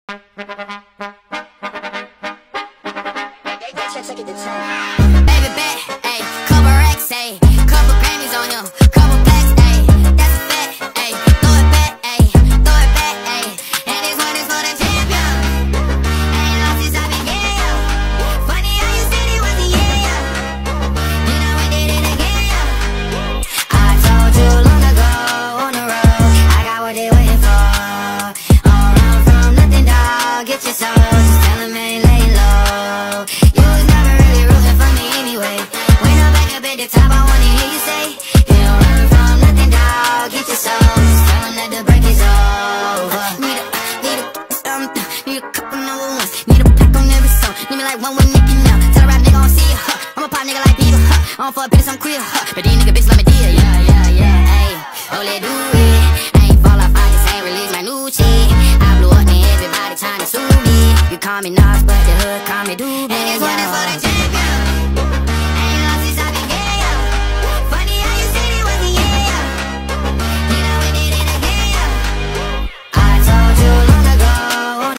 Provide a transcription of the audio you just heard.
Baby bet, ayy, couple racks, ayy, couple Grammys on him, couple plaques, ayy, that's a fact, ayy, throw it back, ayy, and this one is for the champion. Ain't lost since I began. Funny how you said it was the year. Then I went did it again. I told you long ago on the road, I got what they waiting for. Don't run from nothing, dog. Get your soul, just tell them ain't lay low. You was never really rooting for me anyway. When I'm back up at the top, I wanna hear you say, you don't run from nothing, dog. Get your soul, just tell them that the break is over. Need a couple number ones. Need a pack on every song. Need me like one with Nicki now. Tell a rap nigga I don't see ya, huh. I'm a pop nigga like Bieber, huh. I don't fuck bitches, I'm queer, huh. But these nigga bitches let me deal, yeah, ayy. Oh, let's do it. I ain't fall off, I just ain't release my new shit. I blew up and everybody trying to sue me. You call me Nas, but the hood call me Doobie.